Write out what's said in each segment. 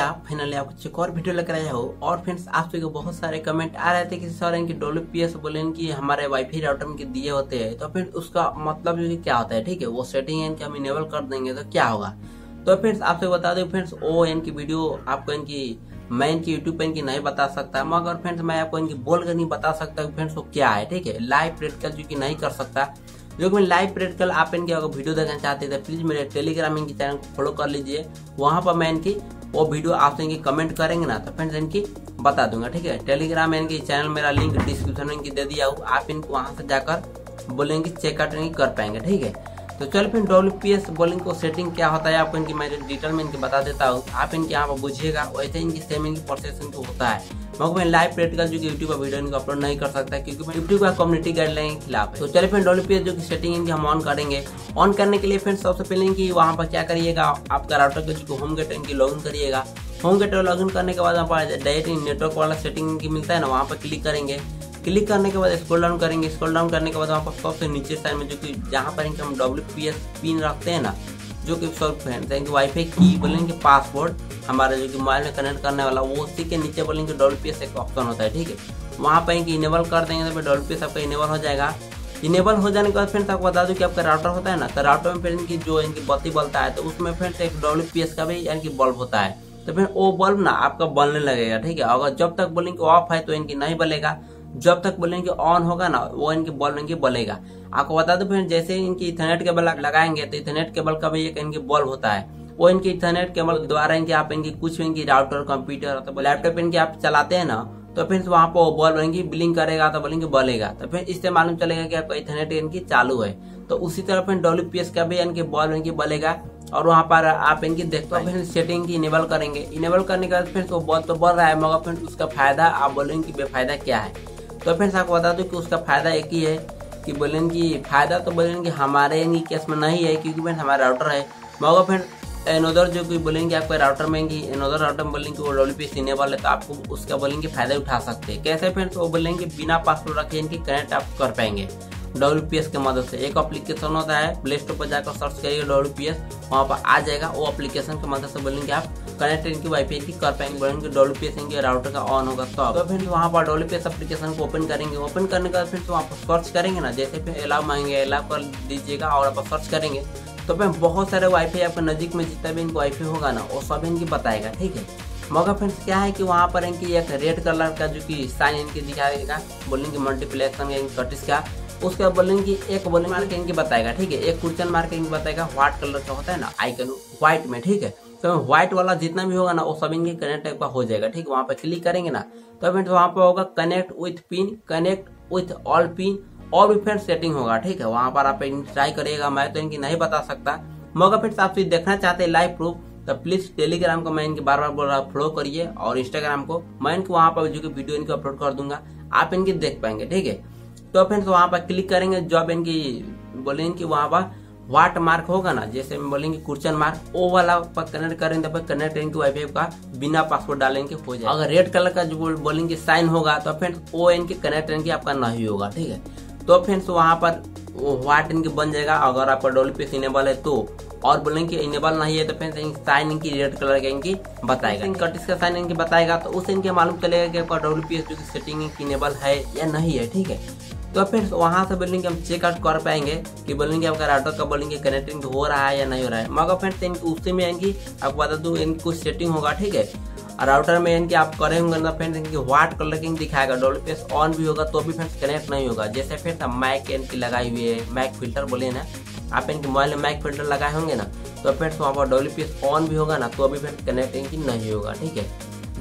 गया फाइनली आपको एक और वीडियो लेकर आया हूँ। और फ्रेंड्स आप सभी को बहुत सारे कमेंट आ रहे थे कि सर इनकी WPS बोले इनकी हमारे वाईफाई राउटर में दिए होते हैं, तो फिर उसका मतलब जो क्या होता है, ठीक है, वो सेटिंग इनकी हम इनेबल कर देंगे तो क्या होगा। तो फ्रेंड्स आपसे बता दूं फ्रेंड्स, वो इनकी वीडियो आपको इनकी मैं इनकी यूट्यूब पे इनकी नहीं बता सकता, मगर फ्रेंड्स मैं आपको इनकी बोल कर नहीं बता सकता फ्रेंड्स वो क्या है, ठीक है। लाइव प्रैक्टिकल जो कि नहीं कर सकता, जो कि मैं लाइव प्रैक्टिकल आप इनकी अगर वीडियो देखना चाहते थे प्लीज मेरे टेलीग्राम इनकी चैनल को फॉलो कर लीजिए। वहां पर मैं इनकी वो वीडियो आपसे इनकी कमेंट करेंगे ना तो फ्रेंड्स इनकी बता दूंगा, ठीक है। टेलीग्राम में इनकी चैनल मेरा लिंक डिस्क्रिप्शन में इनकी दे दिया हूँ, आप इनको वहां से जाकर बोलेंगे चेकआउट नहीं कर पाएंगे, ठीक है। तो चल फिर WPS बोलिंग को सेटिंग क्या होता है आपको इनकी मैं डिटेल में इनकी बता देता हूँ, आप इनके यहाँ पर बुझिएगा। वैसे इनकी सेम इनकी प्रोसेस इनको होता है, मगर मैं लाइव प्रैक्टिकल जो कि यूट्यूब पर वीडियो इनको अपलोड नहीं कर सकता क्योंकि मैं यूट्यूब का कम्युनिटी गाइडलाइन के खिलाफ है। तो चलिए फिर WPS जो कि सेटिंग इनकी हम ऑन करेंगे। ऑन करने के लिए फ्रेंड्स सबसे पहले इनकी वहाँ पर क्या करिएगा, आपका राउटर के जो होम गेट इनकी लॉगिन करिएगा। होम गेट लॉगिन करने के बाद वहाँ पर डायरेक्ट नेटवर्क वाला सेटिंग इनकी मिलता है ना, वहाँ पर क्लिक करेंगे। क्लिक करने के बाद स्क्रॉल डाउन करेंगे। स्क्रॉल डाउन करने के बाद वहाँ पर सबसे नीचे साइड में जो कि जहाँ पर इनके हम WPS पिन रखते हैं ना, जो कि सब फ्रेंड्स इनके वाईफाई की बोलेंगे पासवर्ड हमारे जो कि मोबाइल में कनेक्ट करने वाला, वो उसी के नीचे बोलेंगे WPS एक ऑप्शन होता है, ठीक है। वहाँ पर इनकी इनेबल कर देंगे तो फिर WPS आपका इनेबल हो जाएगा। इनेबल हो जाने के बाद फ्रेंड्स आपको बता दूं कि आपका राउटर होता है ना, तो राउटर में फिर इनकी जो इनकी बत्ती बलता है तो उसमें फ्रेंड्स एक WPS का भी इनकी बल्ब होता है, तो फिर वो बल्ब ना आपका बलने लगेगा, ठीक है। अगर जब तक बोलेंगे ऑफ है तो इनकी नहीं बलेगा, जब तक बोलेंगे ऑन होगा ना वो इनकी बल्ब इनकी बलेगा। आपको बता दो फ्रेंड, जैसे इनकी इथरनेट केबल लगाएंगे तो इथरनेट केबल का भी एक इनकी बल्ब होता है, वो इनकी इथरनेट केबल द्वारा इनकी आप इनकी कुछ इनकी राउटर कंप्यूटर तो लैपटॉप इनके आप चलाते हैं ना, तो फिर वहाँ पर बल्ब इनकी ब्लिंक करेगा तो बोलेंगे बलेगा, तो फिर इससे मालूम चलेगा कि आपका इथरनेट इनकी चालू है। तो उसी तरह फिर WPS का भी इनके बल्ब इनकी बलेगा और वहाँ पर आप इनकी देखते हो फिर सेटिंग की इनेबल करेंगे। इनेबल करने के बाद फिर वो बल्ब तो बढ़ रहा है, मगर फिर उसका फायदा आप बोलेंगे कि बेफायदा क्या है। तो फ्रेंड्स आपको बता दूं कि उसका फायदा एक ही है कि बोलेंगे कि फायदा तो बोलेंगे हमारे इनकी केस में नहीं है क्योंकि फ्रेंड्स हमारा राउटर है, मगर फिर एनोदर जो कि बोलेंगे आपके राउटर में एनोदर राउटर में बोलेंगे वो WPS इनेबल है, तो आपको उसका बोलेंगे फायदा उठा सकते हैं। कैसे फ्रेंड्स, वो बोलेंगे बिना पासवर्ड रखे इनकी कनेक्ट आप कर पाएंगे WPS की मदद से। एक एप्लीकेशन होता है, प्ले स्टोर पर जाकर सर्च करिए WPS, वहाँ पर आ जाएगा। वो एप्लीकेशन की मदद से बोलेंगे आप कनेक्ट इनकी वाईफाई की कर पाएंगे, बोलेंगे WPS इनके राउटर का ऑन होगा तो फिर वहाँ पर WPS एप्लीकेशन को ओपन करेंगे। ओपन करने के बाद फिर वहाँ पर सर्च करेंगे ना, जैसे फिर अलाउ मांगेंगे, अलाउ कर दीजिएगा और आप सर्च करेंगे तो फिर बहुत सारे वाईफाई आपके नजीक में जितना भी इनको वाईफाई होगा ना वो सब इनकी बताएगा, ठीक है। मगर फ्रेंड्स क्या है कि वहाँ पर इनकी एक रेड कलर का जो कि साइन इनकी दिखाएगा, बोलेंगे मल्टीप्लेक्शन कटिस का, उसके बाद बोलेंगे एक बोलेंगे मार्क इनकी बताएगा, ठीक है। एक क्वेश्चन मार्क इनकी बताएगा, व्हाइट कलर का होता है ना आइकन व्हाइट में, ठीक है। तो व्हाइट वाला जितना भी होगा ना वो सब इनके कनेक्ट टाइप का हो जाएगा, ठीक है। वहाँ पे क्लिक करेंगे ना तो फ्रेंड्स वहाँ पे होगा connect with pin, connect with all pin और भी फ्रेंड्स सेटिंग होगा, ठीक है। वहाँ पर आप ट्राई करिएगा, मैं तो इनकी नहीं बता सकता, मगर फ्रेंड्स आप देखना चाहते हैं लाइव प्रूफ तो प्लीज टेलीग्राम को मैं इनके बार बार बोल रहा हूँ फॉलो करिए, और इंस्टाग्राम को मैं इनको वहाँ पर जो कि वीडियो इनकी अपलोड कर दूंगा, आप इनकी देख पाएंगे, ठीक है। तो फ्रेंड्स वहाँ पर क्लिक करेंगे, जब इनकी बोलेंगे कि वहाँ पर व्हाट मार्क होगा ना, जैसे हम बोलेंगे क्वेश्चन मार्क, वो वाला पर कनेक्ट करेंगे तो कनेक्ट इनकी वाईफाई का बिना पासवर्ड डालेंगे हो जाएगा। अगर रेड कलर का जो बोलेंगे साइन होगा तो फ्रेंड्स वो इनके कनेक्ट इनकी आपका नहीं होगा, ठीक है। तो फ्रेंड्स वहाँ पर व्हाट इनकी बन जाएगा अगर आपका WPS इनेबल है तो, और बोलेंगे इनेबल नहीं है तो फ्रेंड्स साइन इनकी रेड कलर का इनकी बताएगा, कटिस का साइन इनकी बताएगा, तो उससे इनके मालूम चलेगा कि आपका WPS जो कि सेटिंग इनेबल है या नहीं है, ठीक है। तो फिर वहां से बोलेंगे हम चेकआउट कर पाएंगे कि बोलेंगे आपका राउटर का बोलेंगे कनेक्टिंग हो रहा है या नहीं हो रहा है। मगर फ्रेंड्स उसी में इनकी आपको बता दूं इनकी कुछ सेटिंग होगा, ठीक है। राउटर में इनकी आप करेंगे ना फ्रेंड्स इनकी व्हाइट कलर की दिखाएगा, WPS ऑन भी होगा तो भी फ्रेंड्स कनेक्ट नहीं होगा। जैसे फ्रेंड्स मैक इनकी लगाई हुई है, मैक फिल्टर बोले ना, आप इनके मोबाइल में मैक फिल्टर लगाए होंगे ना, तो फ्रेंड्स वहाँ पर WPS ऑन भी होगा ना तो अभी फ्रेंड्स कनेक्ट इनकी नहीं होगा, ठीक है।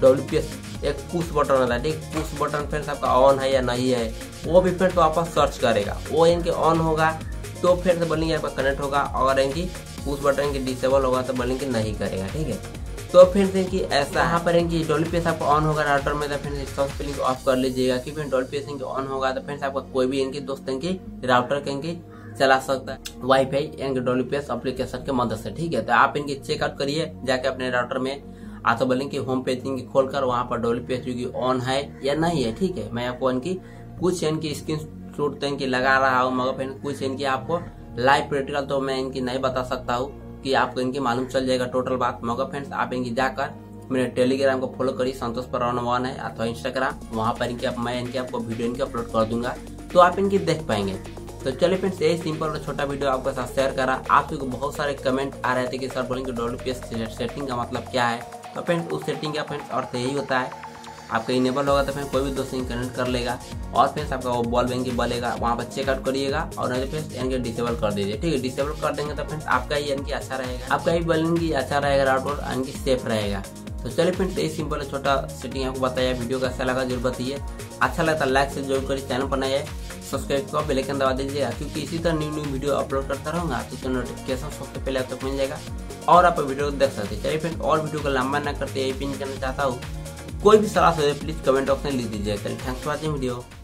WPS एक पुश बटन होता है, ठीक, पुश बटन फ्रेंड्स आपका ऑन है या नहीं है वो भी फ्रेंड्स वापस सर्च करेगा, वो इनके ऑन होगा तो फिर से बोलेंगे आपका कनेक्ट होगा, अगर इनकी पुश बटन की डिसेबल होगा तो बोलेंगे नहीं करेगा, ठीक है। तो फ्रेंड्स इनकी ऐसा यहाँ पर इनकी WPS आपको ऑन होगा राउटर में तो फ्रेंड्स सबसे पहले ऑफ कर लीजिएगा कि फ्रेंड्स WPS इनकी ऑन होगा तो फ्रेंड्स आपका कोई भी इनके दोस्त इनकी राउटर के इनकी चला सकता है वाईफाई इनके WPS एप्लीकेशन के मदद से, ठीक है। तो आप इनकी चेकआउट करिए जाके अपने राउटर में, आप तो बोलेंगे होम पेज इनकी खोलकर वहाँ पर WPS जो कि ऑन है या नहीं है, ठीक है। मैं आपको इनकी कुछ इनकी स्क्रीन शॉट इनकी लगा रहा हूँ, मगर फिर कुछ इनकी आपको लाइव प्रैक्टिकल तो मैं इनकी नहीं बता सकता हूँ कि आपको इनकी मालूम चल जाएगा टोटल बात, मगर फ्रेंड्स आप इनकी जाकर मेरे टेलीग्राम को फॉलो करिए, संतोष परवाना 1 है, अथवा इंस्टाग्राम, वहाँ पर मैं इनके आपको वीडियो इनके अपलोड कर दूंगा, तो आप इनकी देख पाएंगे। तो चलिए फ्रेंड्स, यही सिंपल और छोटा वीडियो आपके साथ शेयर करा। आप लोगों को बहुत सारे कमेंट आ रहे थे कि सर बोलेंगे WPS सेटिंग का मतलब क्या है। तो फ्रेंड्स उस सेटिंग का फ्रेंड्स अर्थ यही होता है, आपका इनेबल होगा तो फ्रेंड्स कोई भी दोस्त कनेक्ट कर लेगा और फ्रेंड्स आपका वो बॉल बैंक बलेगा, वहाँ पर चेकआउट करिएगा और नहीं फ्रेंड्स इनके डिसेबल कर दीजिए। ठीक है, डिसेबल कर देंगे तो फ्रेंड्स आपका ही इनकी अच्छा रहेगा, आपका ही बॉलिंग की अच्छा रहेगा, राउटर इनकी सेफ रहेगा। तो चलिए फ्रेंड्स, यही सिंपल है छोटा सेटिंग आपको बताया। वीडियो कैसा लगा जरूर बताइए, अच्छा लगता है लाइक से जरूर करिए, चैनल पर नया है सब्सक्राइब को बेल आइकन दबा दीजिएगा, क्योंकि इसी तरह न्यू वीडियो अपलोड करता रहूँगा तो उसका नोटिफिकेशन सबसे पहले आप तक मिल जाएगा और आप वीडियो देख सकते हैं। चलिए फ्रेंड्स, और वीडियो को लंबा ना करते यही पिन करना चाहता हूँ, कोई भी सलाह हो प्लीज कमेंट बॉक्स में लिख दीजिएगा। Thanks for watching video.